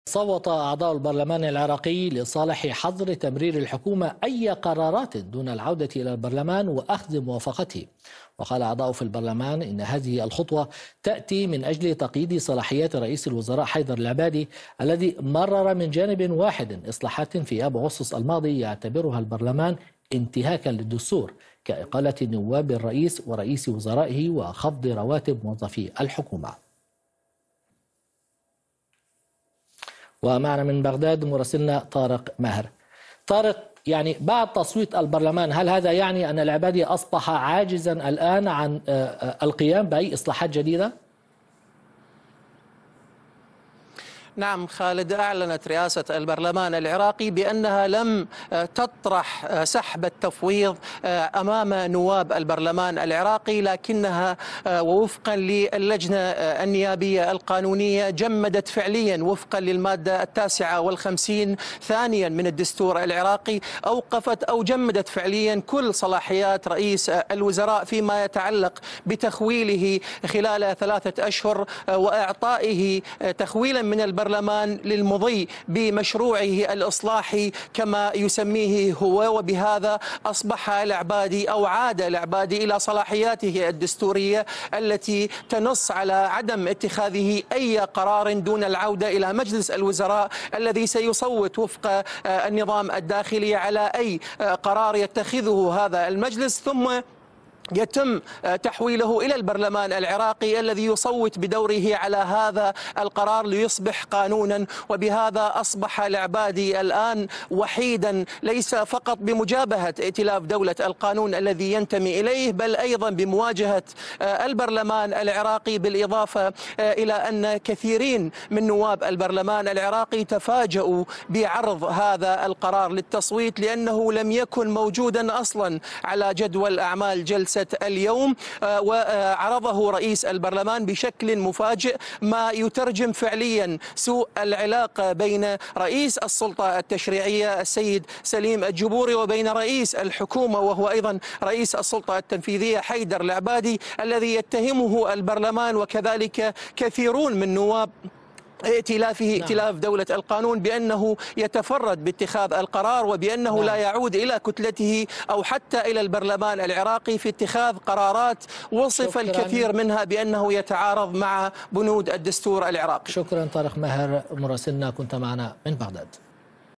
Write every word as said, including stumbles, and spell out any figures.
صوت أعضاء البرلمان العراقي لصالح حظر تمرير الحكومة أي قرارات دون العودة إلى البرلمان وأخذ موافقته. وقال أعضاء في البرلمان إن هذه الخطوة تأتي من أجل تقييد صلاحيات رئيس الوزراء حيدر العبادي الذي مرر من جانب واحد إصلاحات في آب أغسطس الماضي يعتبرها البرلمان انتهاكا للدستور، كإقالة نواب الرئيس ورئيس وزرائه وخفض رواتب موظفي الحكومة. ومعنا من بغداد مراسلنا طارق ماهر. طارق، يعني بعد تصويت البرلمان هل هذا يعني أن العبادي أصبح عاجزا الآن عن القيام بأي إصلاحات جديدة؟ نعم خالد، أعلنت رئاسة البرلمان العراقي بأنها لم تطرح سحب التفويض أمام نواب البرلمان العراقي، لكنها ووفقا للجنة النيابية القانونية جمدت فعليا وفقا للمادة التاسعة والخمسين ثانيا من الدستور العراقي، أوقفت أو جمدت فعليا كل صلاحيات رئيس الوزراء فيما يتعلق بتخويله خلال ثلاثة أشهر وإعطائه تخويلا من البرلمان البرلمان للمضي بمشروعه الإصلاحي كما يسميه هو. وبهذا أصبح العبادي أو عاد العبادي إلى صلاحياته الدستورية التي تنص على عدم اتخاذه أي قرار دون العودة إلى مجلس الوزراء الذي سيصوت وفق النظام الداخلي على أي قرار يتخذه هذا المجلس، ثم يتم تحويله إلى البرلمان العراقي الذي يصوت بدوره على هذا القرار ليصبح قانونا. وبهذا أصبح العبادي الآن وحيدا، ليس فقط بمجابهة ائتلاف دولة القانون الذي ينتمي إليه، بل أيضا بمواجهة البرلمان العراقي، بالإضافة إلى أن كثيرين من نواب البرلمان العراقي تفاجؤوا بعرض هذا القرار للتصويت لأنه لم يكن موجودا أصلا على جدول أعمال جلسة اليوم، وعرضه رئيس البرلمان بشكل مفاجئ، ما يترجم فعليا سوء العلاقة بين رئيس السلطة التشريعية السيد سليم الجبوري وبين رئيس الحكومة وهو أيضا رئيس السلطة التنفيذية حيدر العبادي، الذي يتهمه البرلمان وكذلك كثيرون من نواب ائتلافه ائتلاف دولة القانون بأنه يتفرد باتخاذ القرار وبأنه نعم. لا يعود إلى كتلته أو حتى إلى البرلمان العراقي في اتخاذ قرارات وصف شكراً. الكثير منها بأنه يتعارض مع بنود الدستور العراقي. شكرا طارق ماهر مراسلنا، كنت معنا من بغداد.